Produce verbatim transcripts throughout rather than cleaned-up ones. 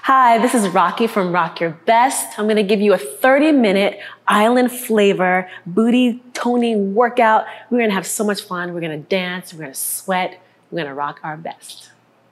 Hi, this is Rocky from Rock Your Best. I'm gonna give you a thirty minute island flavor booty toning workout. We're gonna have so much fun. We're gonna dance, we're gonna sweat, we're gonna rock our best.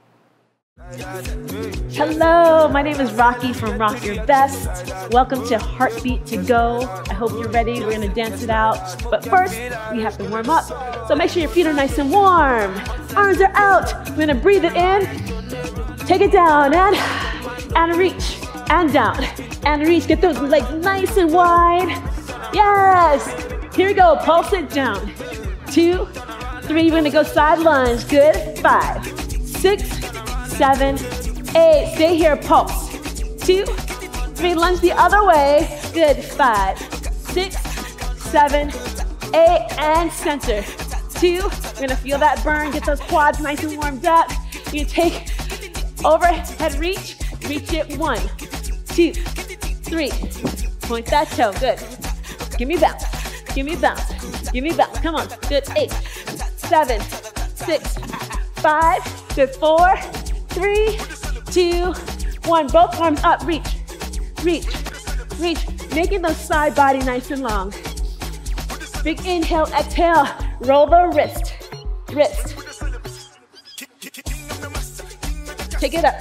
Hello, my name is Rocky from Rock Your Best. Welcome to Heartbeat to Go. I hope you're ready. We're gonna dance it out. But first, we have to warm up. So make sure your feet are nice and warm. Arms are out. We're gonna breathe it in. Take it down and, and reach. And down. And reach. Get those legs nice and wide. Yes. Here we go. Pulse it down. Two, three. We're gonna go side lunge. Good. Five, six, seven, eight. Stay here, pulse. Two, three, lunge the other way. Good, five, six, seven, eight, and center. Two, we're gonna feel that burn, get those quads nice and warmed up. You take overhead reach, reach it, one, two, three. Point that toe, good. Give me bounce, give me bounce, give me bounce. Come on, good, eight, seven, six, five, good, four, three, two, one. Both arms up, reach, reach, reach. Making those side body nice and long. Big inhale, exhale. Roll the wrist, wrist. Take it up.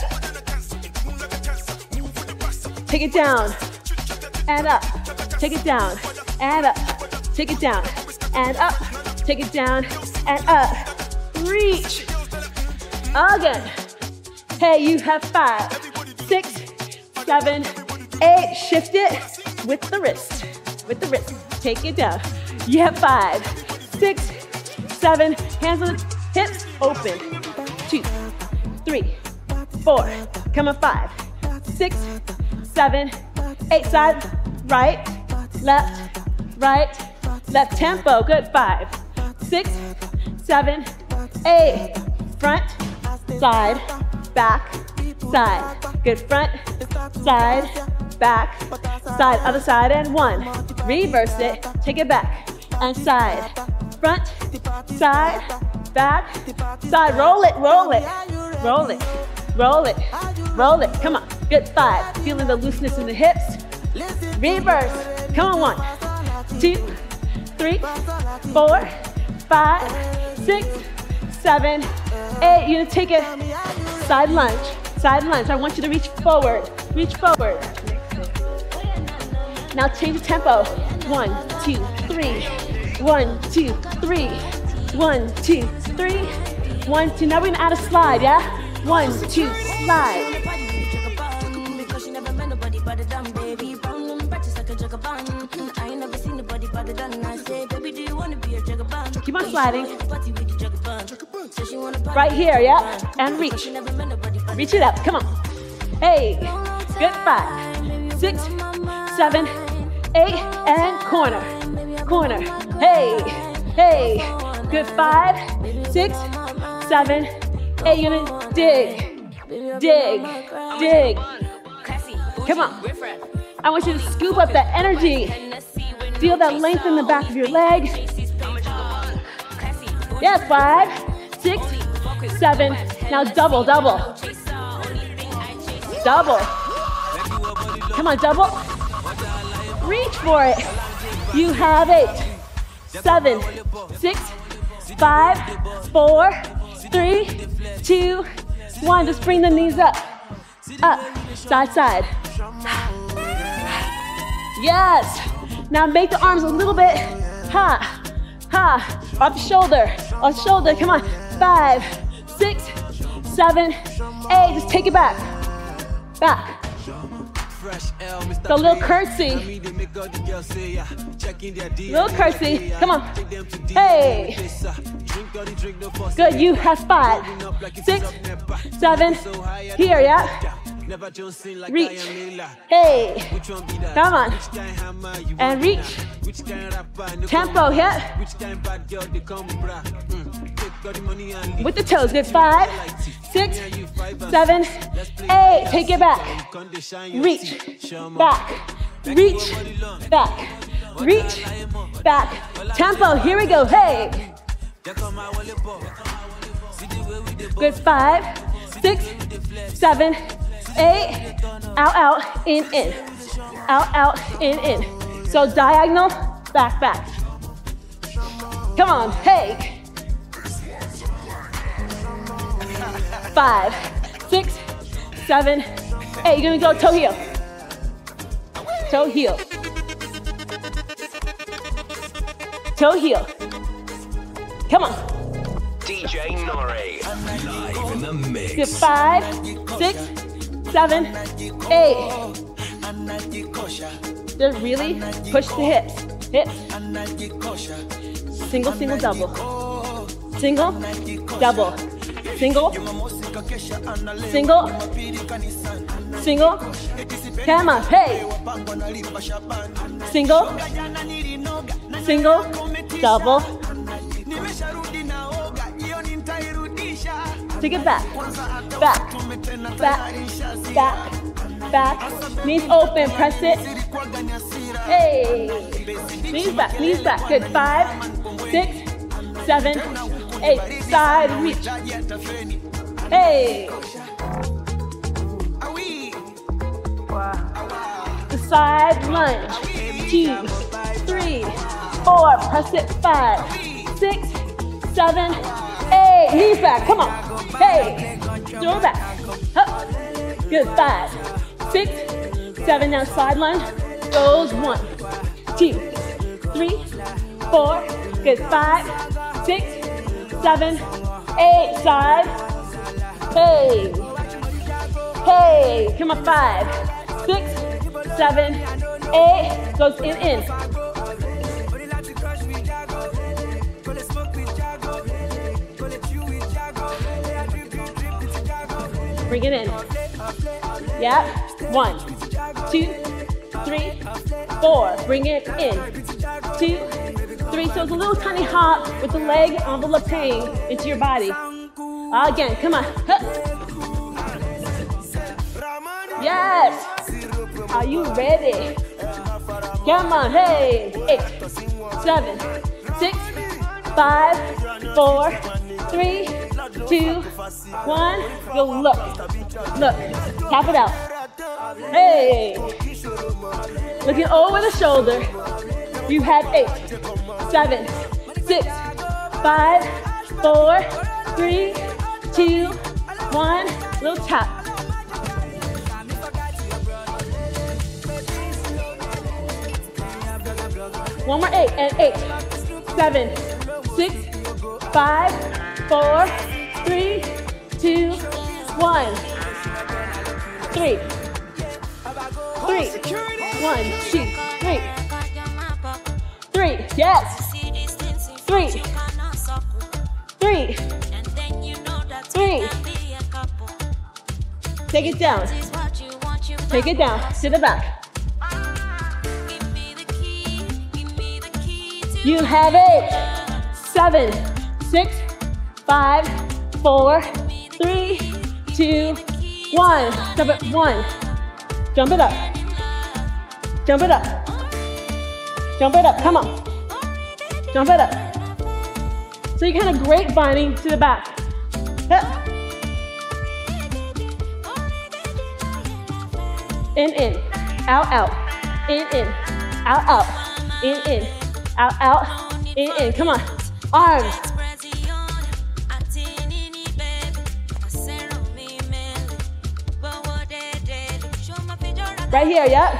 Take it down, and up. Take it down, and up. Take it down, and up. Take it down, and up. Reach. Again. Hey, you have five, six, seven, eight. Shift it with the wrist, with the wrist. Take it down. You have five, six, seven. Hands on the hips, open. Two, three, four. Come on, five, six, seven, eight. Side, right, left, right, left. Tempo, good. Five, six, seven, eight. Front, side, back, side. Good, front, side, back, side. Other side, and one. Reverse it, take it back, and side. Front, side, back, side. Roll it, roll it, roll it, roll it, roll it. Come on, good, five. Feeling the looseness in the hips. Reverse, come on, one, two, three, four, five, six, seven, eight. You're gonna take a side lunge, side lunge. I want you to reach forward, reach forward. Now change the tempo. One, two, three. One, two, three. One, two, three. One, two. Now we're gonna add a slide, yeah? One, two, slide. Keep on sliding. Right here, yeah? And reach. Reach it up, come on. Hey, good, five, six, seven, eight, and corner, corner. Hey, hey, good, five, six, seven, eight. You're gonna dig, dig, dig. Come on. I want you to scoop up that energy. Feel that length in the back of your leg. Yeah, five, six, seven. Now double, double. Double. Come on, double. Reach for it. You have eight, seven, six, five, four, three, two, one. Just bring the knees up, up, side, side. Yes. Now make the arms a little bit, ha, ha, off shoulder, off shoulder. Come on, five, six, seven, eight. Just take it back, back. So little curtsy, little curtsy, come on, hey, good, you have five, six, seven, here, yeah, reach, hey, come on, and reach, tempo, yeah, with the toes, good, five, six, seven, eight, take it back, reach, back, reach, back, reach, back, tempo, here we go, hey, good, five, six, seven, eight, out, out, in, in, out, out, in, in. So diagonal, back, back. Come on, hey. Five, six, seven, eight. You're gonna go toe heel. Toe heel. Toe heel. Come on. D J Nori, live in the mix. Good. Five, six, seven, eight. Just really push the hips. Hips. Single, single, double. Single, double. Single. Single. Single. Come on. Hey. Single. Single. Double. Take it back. Back. Back. Back. Back. Knees open. Press it. Hey. Knees back. Knees back. Good. Five, six, seven, eight. Side reach. Hey. The side lunge. Two, three, four. Press it. Five, six, seven, eight. Knees back. Come on. Hey. Throw it back. Up. Good. Five, six, seven. Now side lunge. Goes one, two, three, four. Good. Five, six, seven, eight. Side. Hey. Hey. Come on. Five, six, seven, eight. Goes in, in. Bring it in. Yeah. One, two, three, four. Bring it in. Two, three. So it's a little tiny hop with the leg enveloping into your body. Again, come on. Huh. Yes. Are you ready? Come on. Hey. Eight, seven, six, five, four, three, two, one. Go look. Look. Tap it out. Hey. Looking over the shoulder. You have eight, seven, six, five, four, three, two, one. Little tap. One more eight and eight, seven, six, five, four, three, two, one. Three. Three. One, two, three. Three. Yes. Three. Three. Three. Take it down. Take it down. To the back. You have eight, seven, six, five, four, three, two, one. Jump it. One. Jump it up. Jump it up. Jump it up. Come on. Jump it up. So you're kind of grapevining to the back. In, in. Out, out. In, in. Out, out. In, in. Out, out. In, in. Come on. Arms. Right here, yeah?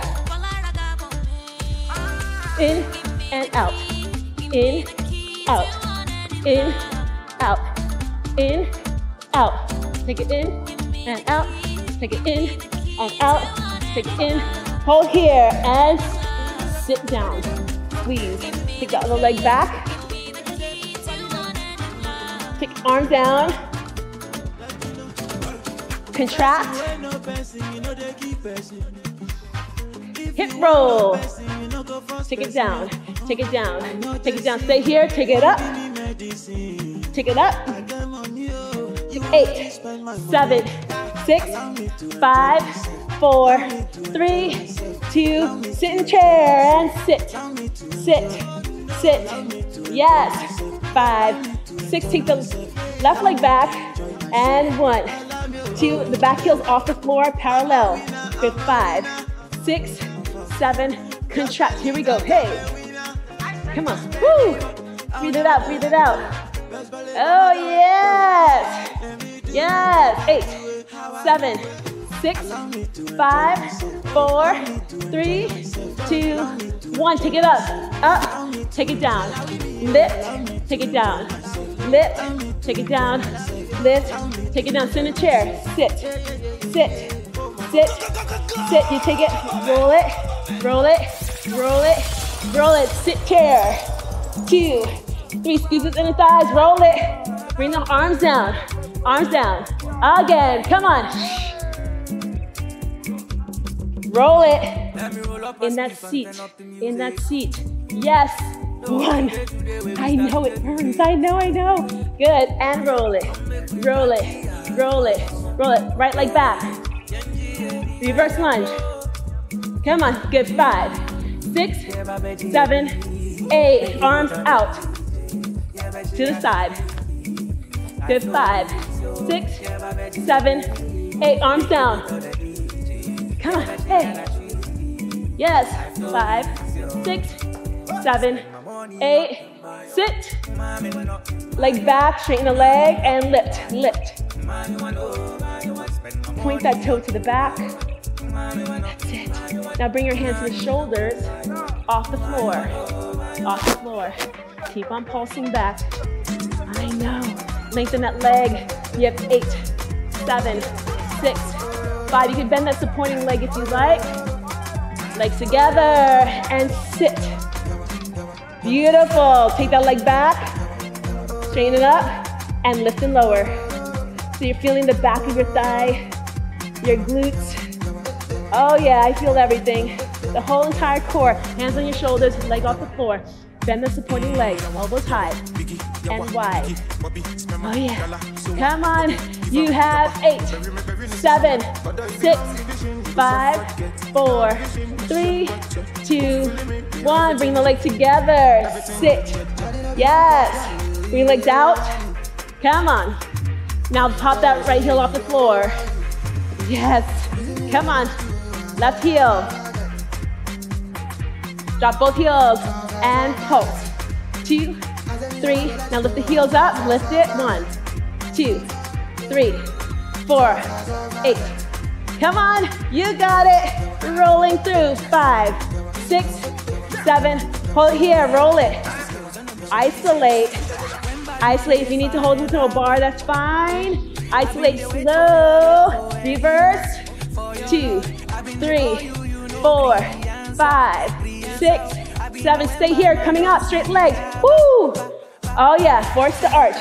In and out. In, out. In, out. In, out. Take it in and out. Take it in and out. Take it in. Hold here and sit down. Squeeze. Take the other leg back. Take arm down. Contract. Hip roll. Take it down. Take it down. Take it down. Stay here. Take it up. Take it up. Eight, seven, six, five, four, three, two. Sit in chair and sit. Sit. Sit. Yes. Five, six. Take the left leg back. And one, two, the back heel's off the floor, parallel. Good, five, six, seven, contract. Here we go, hey. Come on, woo. Breathe it out, breathe it out. Oh, yes. Yes, eight, seven, six, five, four, three, two, one. Take it up, up, take it down. Lift, take it down. Lift, take it down. Lift, take it down. Sit in a chair. Sit, sit, sit, sit. You take it, roll it, roll it, roll it, roll it. Sit chair. Two, three, squeeze it in the thighs, roll it. Bring the arms down, arms down. Again, come on. Roll it. In that seat, in that seat. Yes, one. I know it burns, I know, I know. Good, and roll it, roll it, roll it, roll it. Right leg back. Reverse lunge. Come on, good, five, six, seven, eight. Arms out. To the side. Good, five, six, seven, eight. Arms down. Come on, hey. Yes, five, six, seven, eight. Sit. Leg back, straighten the leg, and lift, lift. Point that toe to the back. That's it. Now bring your hands to the shoulders, off the floor, off the floor. Keep on pulsing back. I know. Lengthen that leg. You have eight, seven, six, five. You can bend that supporting leg if you like. Legs together and sit. Beautiful. Take that leg back. Straighten it up and lift and lower. So you're feeling the back of your thigh, your glutes. Oh yeah, I feel everything. The whole entire core. Hands on your shoulders, leg off the floor. Bend the supporting leg, elbows high and wide. Oh yeah. Come on. You have eight, seven, six, five, four, three, two, one. Bring the leg together. Sit. Yes. Bring legs out. Come on. Now pop that right heel off the floor. Yes. Come on. Left heel. Drop both heels and pulse. Two, three. Now lift the heels up. Lift it. One, two, three, four, eight. Come on. You got it. Rolling through. Five, six, seven. Hold it here. Roll it. Isolate. Isolate. If you need to hold into a bar, that's fine. Isolate slow. Reverse. Two, three, four, five, six, seven. Stay here. Coming up. Straight legs. Woo! Oh yeah. Force the arch.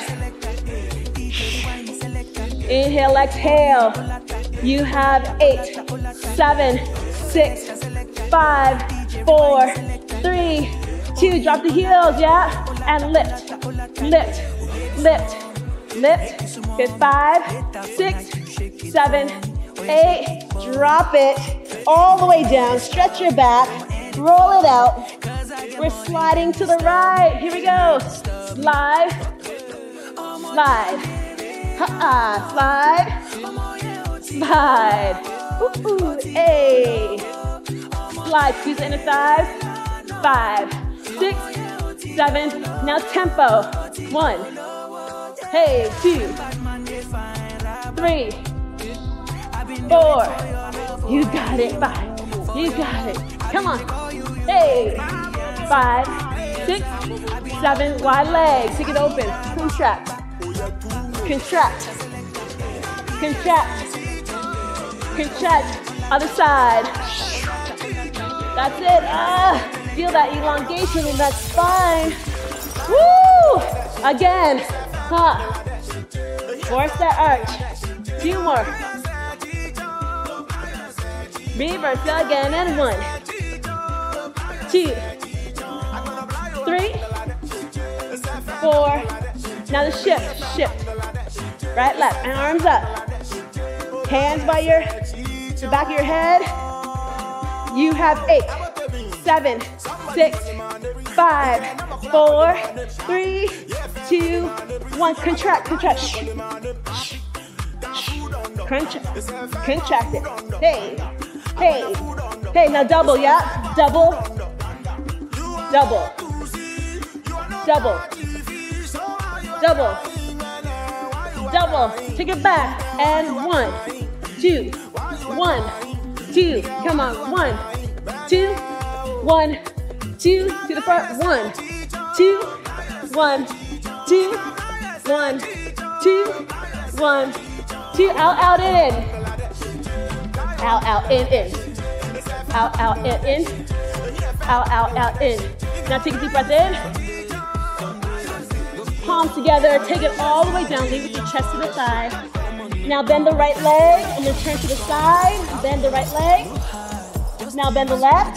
Inhale, exhale. You have eight, seven, six, five, four, three, two. Drop the heels, yeah? And lift, lift, lift, lift. Good, five, six, seven, eight. Drop it all the way down. Stretch your back. Roll it out. We're sliding to the right. Here we go. Slide, slide. Ha-ha, slide, slide, ooh, ooh, hey, slide, squeeze the inner thighs, five, six, seven, now tempo, one, hey, two, three, four, you got it, five, you got it, come on, hey, five, six, seven, wide legs, take it open, contract. Contract, contract, contract, other side. That's it. Ah, feel that elongation in that spine. Woo! Again. Huh. Force that arch. Two more. Reverse again and one, two, three, four. Now the shift, shift. Right, left, and arms up. Hands by your, the back of your head. You have eight, seven, six, five, four, three, two, one. Contract, contract. Contract, contract it. Hey, hey, hey. Now double, yeah. Double, double, double, double, double. Take it back. And one, two, one, two. Come on. One, two, one, two. To the front. One, two, one, two, one, two, one, two. Out, out, in, in. Out, out, in, in. Out, out, in, in. Out, out, out, in. Now take a deep breath in. Palms together. Take it all the way down. Leave with your chest to the side. Now bend the right leg and then turn to the side. Bend the right leg. Now bend the left.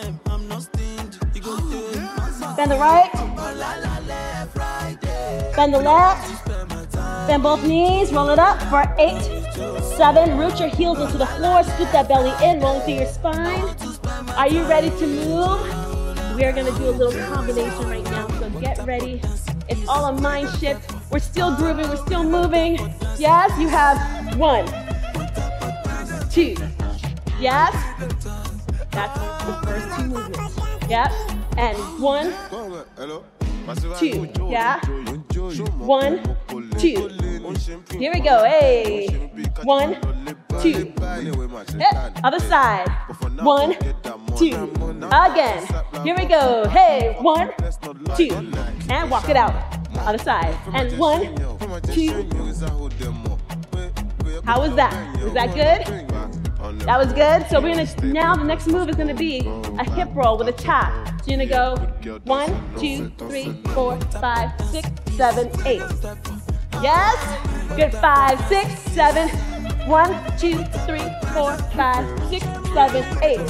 Bend the right. Bend the left. Bend both knees. Roll it up for eight, seven. Root your heels into the floor. Scoop that belly in. Rolling through your spine. Are you ready to move? We are going to do a little combination right now. So get ready. It's all a mind shift. We're still grooving. We're still moving. Yes, you have one, two. Yes, that's the first two movements. Yep, and one, two. Yeah, one, two. Here we go. Hey, one, two. Hey, other side. One, two. Again. Here we go. Hey, one, two. And walk it out. Other side. And one, two. How was that? Was that good? That was good. So we're gonna now the next move is gonna be a hip roll with a tap. So you're gonna go one, two, three, four, five, six, seven, eight. Yes? Good. Five, six, seven. One, two, three, four, five, six, seven, eight.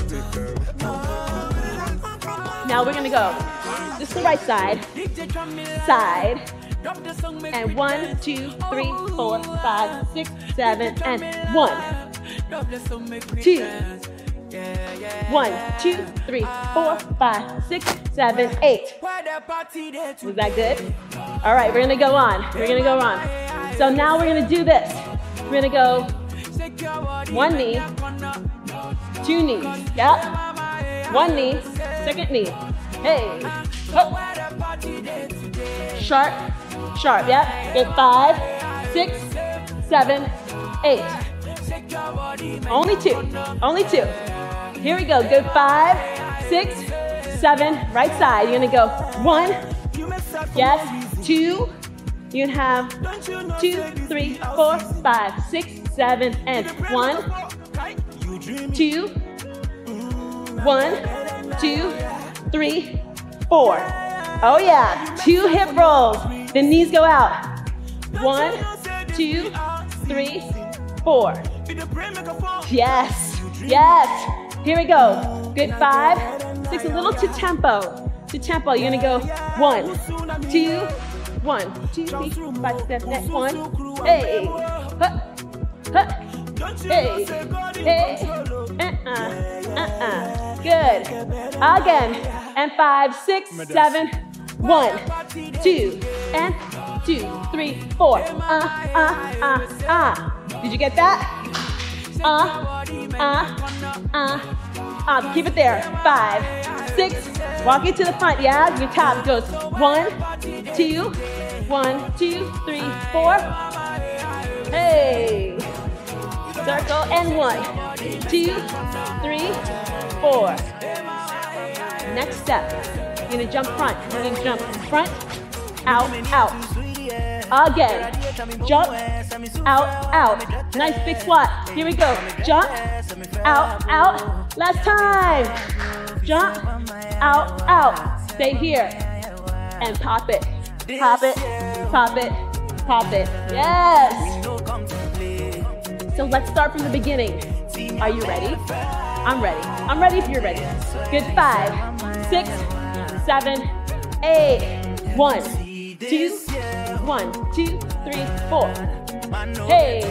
Now we're gonna go. This is the right side. Side. And one, two, three, four, five, six, seven, and one, two, one, two, three, four, five, six, seven, eight. Was that good? All right, we're gonna go on. We're gonna go on. So now we're gonna do this. We're gonna go one knee, two knees. Yep. One knee, second knee. Hey. Up. Sharp, sharp, yeah. Good. Five, six, seven, eight. Only two, only two. Here we go. Good. Five, six, seven. Right side. You're gonna go one, yes, two. You can have two, three, four, five, six, seven, and one, two, one, two, three, four. Oh yeah, two hip rolls. The knees go out. One, two, three, four. Yes, yes. Here we go. Good. Five, six, a little to tempo. To tempo. You're gonna go one, two, one, two, three, five, seven, eight, one. Hey, huh, huh. Hey, hey, uh-uh, uh-uh. Good. Again. And five, six, seven, one, two, and two, three, four. Uh, uh, uh, uh. Did you get that? Uh, uh, uh, uh. Keep it there. Five, six. Walk it to the front. Yeah, your top goes one, two, one, two, three, four. Hey. Circle and one, two, three, four. Next step, you're gonna jump front. You're gonna jump front, out, out. Again, jump, out, out. Nice big squat. Here we go. Jump, out, out. Last time. Jump, out, out. Stay here and pop it, pop it, pop it, pop it. Yes. So let's start from the beginning. Are you ready? I'm ready. I'm ready if you're ready. Good. Five, six, seven, eight. One, two, one, two, three, four. Hey.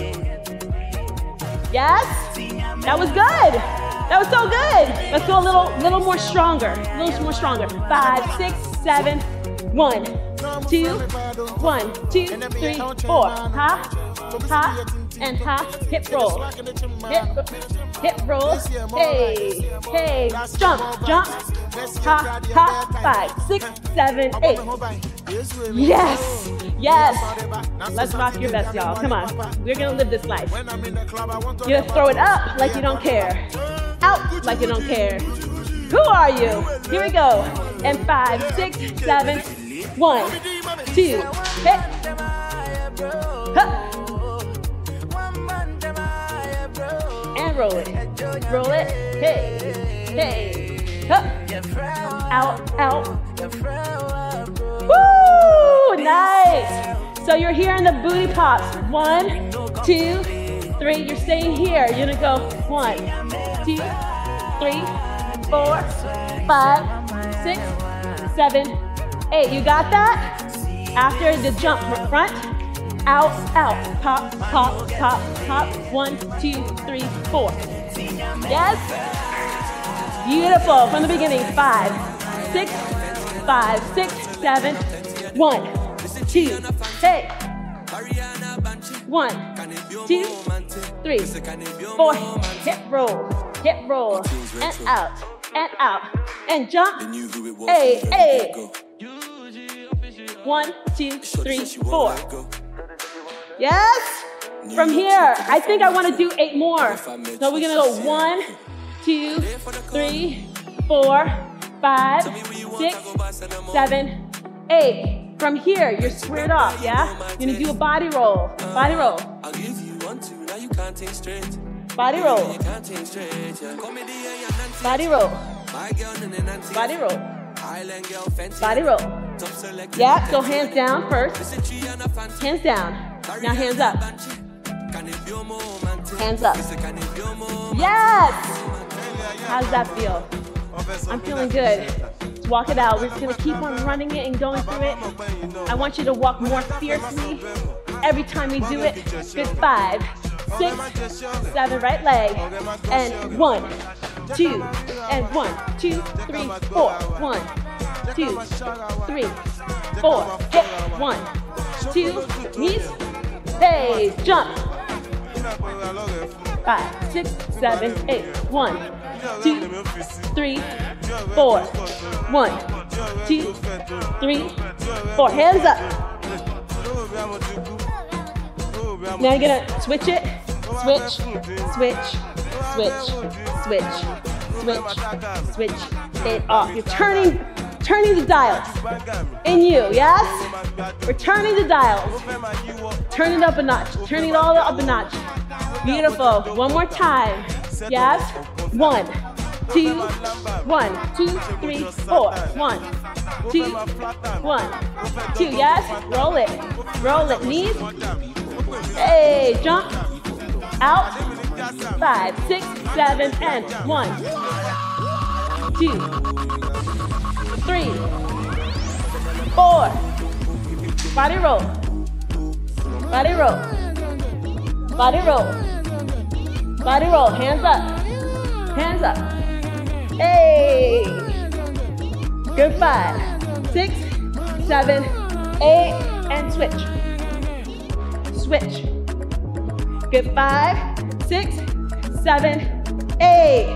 Yes? That was good. That was so good. Let's go a little, little more stronger. A little more stronger. Five, six, seven, one, two, one, two, three, four. Ha, ha, and hop, hip roll. Hip, hip roll, hey, hey, jump, jump, hop, hop, five, six, seven, eight. Yes, yes. Let's rock your best, y'all. Come on, we're gonna live this life. You're gonna throw it up like you don't care. Out like you don't care. Who are you? Here we go. And five, six, seven, one, two, hit. Huh. And roll it. Roll it. Hey, hey. Huh. Out, out. Woo! Nice. So you're here in the booty pops. One, two, three. You're staying here. You're gonna go one, two, three, four, five, six, seven, eight. You got that? After the jump, front, out, out, pop, pop, pop, pop. One, two, three, four. Yes? Beautiful. From the beginning. Five, six, five, six, seven. One, two, hey. One, two, three, four. Hip roll, hip roll, and out, and out, and jump. Hey, hey. One, two, three, four. Yes? From here, I think I want to do eight more. So we're going to go one, two, three, four, five, six, seven, eight. From here, you're squared off, yeah? You're going to do a body roll. Body roll. Body roll. Body roll. Body roll. Body roll. Yeah, so hands down first. Hands down. Now hands up. Hands up. Yes! How does that feel? I'm feeling good. Let's walk it out. We're just gonna keep on running it and going through it. I want you to walk more fiercely every time we do it. Good. Five, six, seven, right leg. And one, two, and one, two, three, four. One, two, three, four. Hip. One, two, knees. Hey, jump. Five, six, seven, eight. One, two, three, four. One, two, three, four. Hands up. Now you're gonna switch it. Switch, switch, switch, switch, switch, switch it off. You're turning, turning the dials in you, yes? We're turning the dials. Turn it up a notch. Turn it all up a notch. Beautiful. One more time. Yes? One, two, one, two, three, four. One, two, one, two. Yes? Roll it. Roll it. Knees. Hey, jump. Out. Five, six, seven, and one, two, three, four. Body roll. Body roll. Body roll. Body roll. Hands up. Hands up. Hey. Good. Five, six, seven, eight, and switch. Switch. Good. Five, six, seven, eight.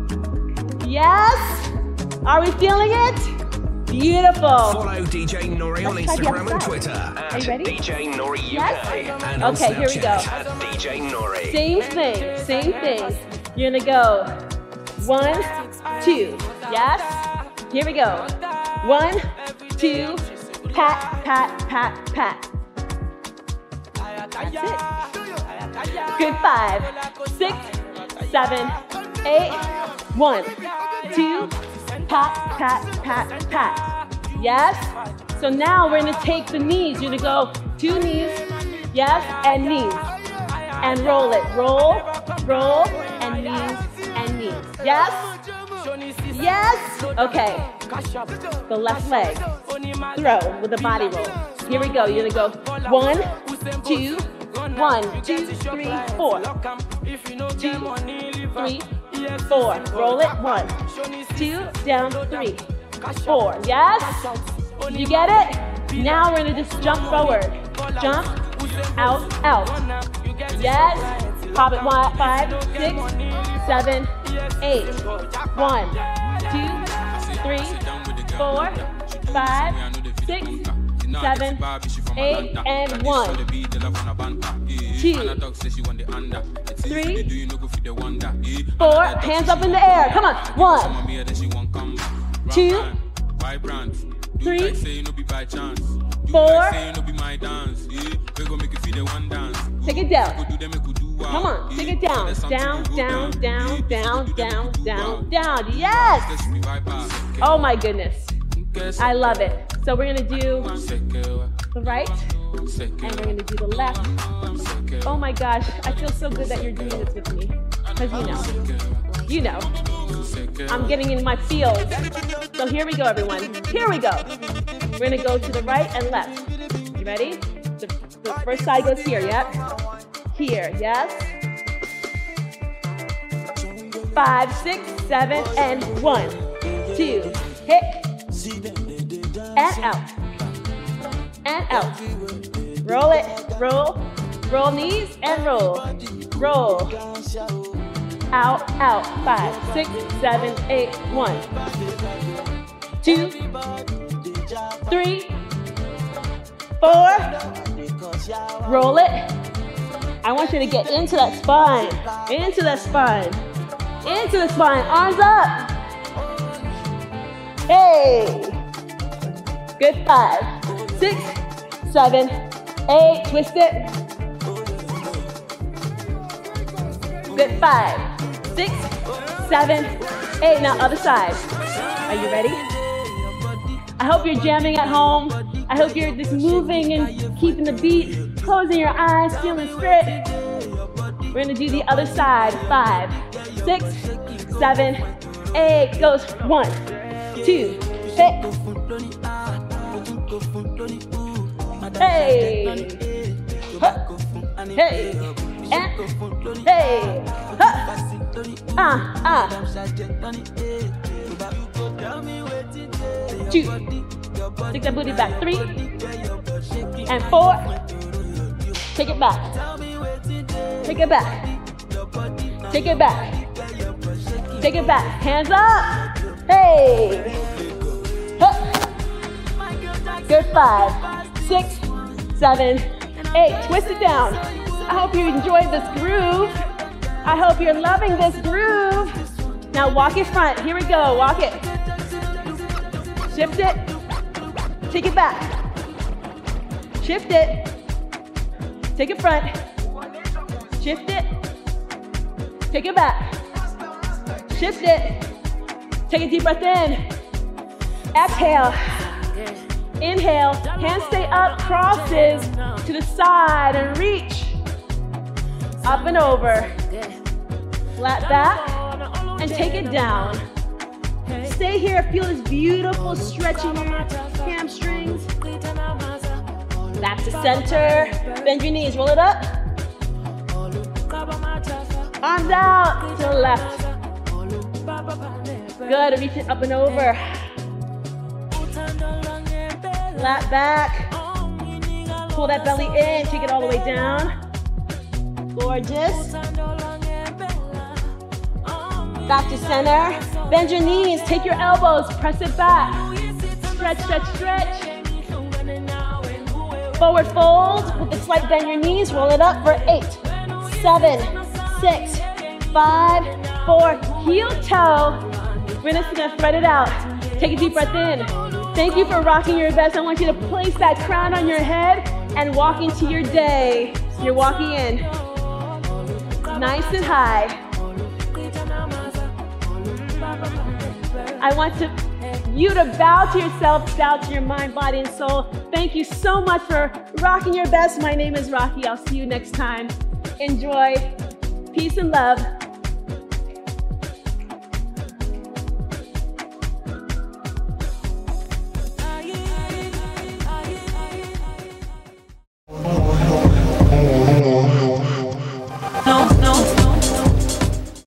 Yes? Are we feeling it? Beautiful. Follow D J Nori on Let's Instagram and Twitter at D J Nori U K. Yes? And on Okay, here we go. Snapchat at D J Nori. Same thing, same thing. You're gonna go one, two, yes? Here we go. One, two, pat, pat, pat, pat. That's it. Good. Five, six, seven, eight. One, two, pat, pat, pat, pat. Yes? So now we're gonna take the knees. You're gonna go two knees, yes, and knees. And roll it. Roll, roll, and knees, and knees. Yes? Yes? Okay. The left leg. Throw with a body roll. Here we go. You're gonna go one, two, one, two, three, four. Two, three, four. Roll it. One, two, down, three, four. Yes? You get it? Now we're gonna just jump forward. Jump, out, out. Yes. Pop it. One, five, six, seven, eight. One, two, three, four, five, six, seven, eight, and one. Two, three, four. Hands up in the air. Come on. One, two, three, four. Take it down. Come on, take it down. Down, down, down, down, down, down, down. Yes! Oh my goodness. I love it. So we're gonna do the right, and we're gonna do the left. Oh my gosh, I feel so good that you're doing this with me. Because you know, you know, I'm getting in my field. So here we go, everyone. Here we go. We're gonna go to the right and left. You ready? The, the first side goes here, yep. Here, yes. Five, six, seven, and one, two, hit, and out, and out. Roll it, roll, roll knees, and roll, roll. Out, out. Five, six, seven, eight, one, two, three, four. Roll it. I want you to get into that spine, into that spine, into the spine. Arms up. Hey. Good. Five, six, seven, eight. Twist it. Good. Five, six, seven, eight. Now other side. Are you ready? I hope you're jamming at home. I hope you're just moving and keeping the beat, closing your eyes, feeling spirit. We're gonna do the other side. Five, six, seven, eight. Goes one, two, hit. Hey, huh. Hey, and hey, huh. Ah, ah. Two. Take that booty back. Three and four. Take it back. Take it back. Take it back. Take it back. Hands up. Hey. Huh. Good. Five, six, seven, eight. Twist it down. I hope you enjoyed this groove. I hope you're loving this groove. Now walk it front. Here we go. Walk it. Shift it. Take it back. Shift it. Take it front. Shift it. Take it back. Shift it. Take a deep breath in. Exhale. Inhale. Hands stay up. Crosses to the side and reach. Up and over. Flat back. And take it down. Stay here. Feel this beautiful stretch in your hamstrings. Back to center. Bend your knees. Roll it up. Arms out to the left. Good. Reach it up and over. Flat back. Pull that belly in. Take it all the way down. Gorgeous. Back to center. Bend your knees. Take your elbows. Press it back. Stretch, stretch, stretch. Forward fold with a slight bend your knees. Roll it up for eight, seven, six, five, four. Heel toe. We're just gonna thread it out. Take a deep breath in. Thank you for rocking your best. I want you to place that crown on your head and walk into your day. You're walking in. Nice and high. I want to, you to bow to yourself, bow to your mind, body, and soul. Thank you so much for rocking your best. My name is Rocky. I'll see you next time. Enjoy. Peace and love.